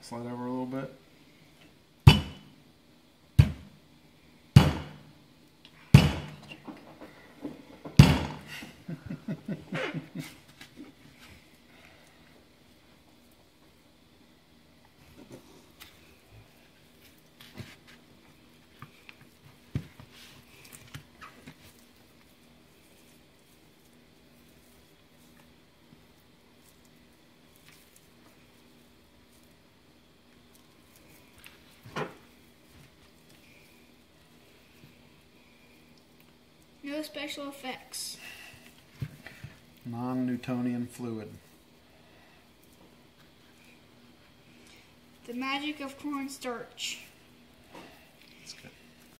Slide over a little bit. No special effects. Non-Newtonian fluid. The magic of cornstarch.